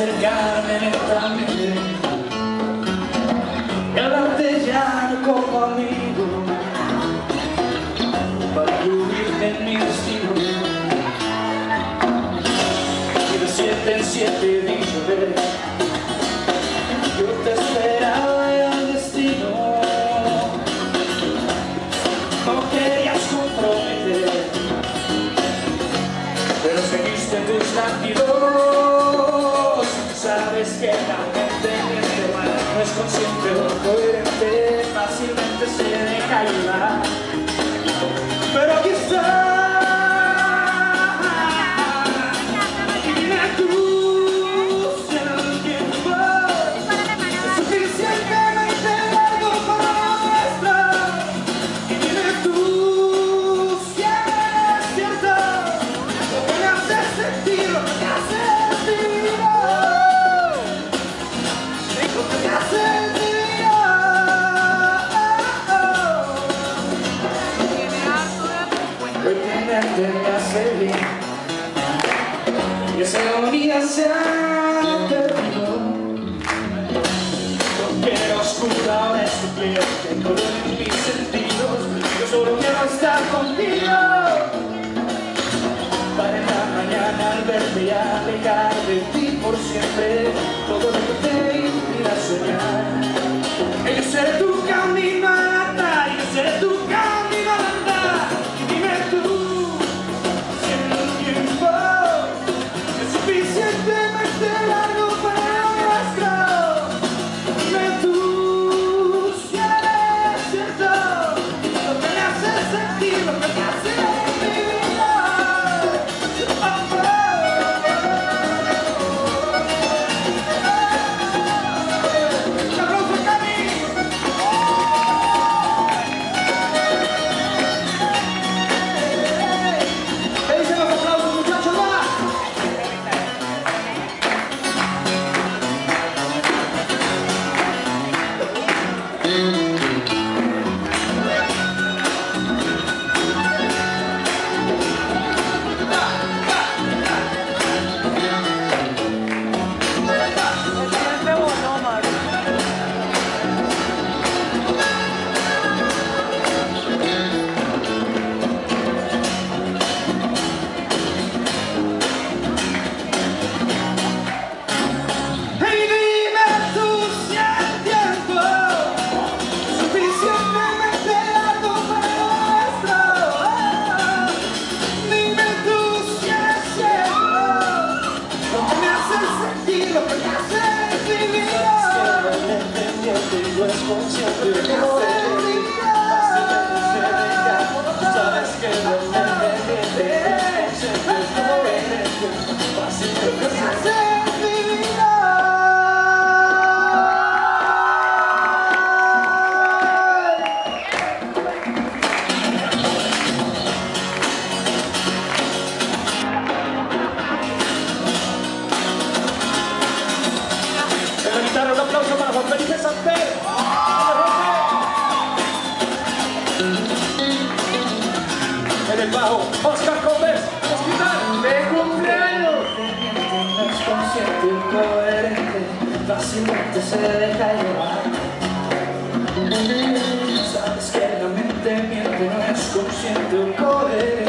acercarme lentamente y hablarte ya no como amigo, para incluirte en mi destino. Y de 7 en 7 dicho ver, yo te esperaba y al destino no querías comprometer, pero seguiste tus latidos. Sabes que la mente miente, no es consciente o coherente, fácilmente se deja llevar, pero aquí está. Me hace bien y esa agonía se ha terminado, porque la oscura ahora es tu piel, que color mis sentidos. Yo solo quiero estar contigo para en la mañana al verte y alejar de ti por siempre todo lo que te impida soñar. Yo seré tu camino a andar, yo seré tu camino a andar. Y dime tú, suficientemente largo para lo nuestro. Dime tú si eres cierto lo que me hace sentir, lo que me hace vivir. Un aplauso a Cami. ¿Qué dicen los aplausos, muchachos? ¡Va! Sabes que no un aplauso para Juan Felipe Santer. En el bajo, Oscar Gómez, hospital de cumpleaños. No es consciente y coherente, fácilmente se deja llevar. Sabes que la mente miente, no es consciente o coherente.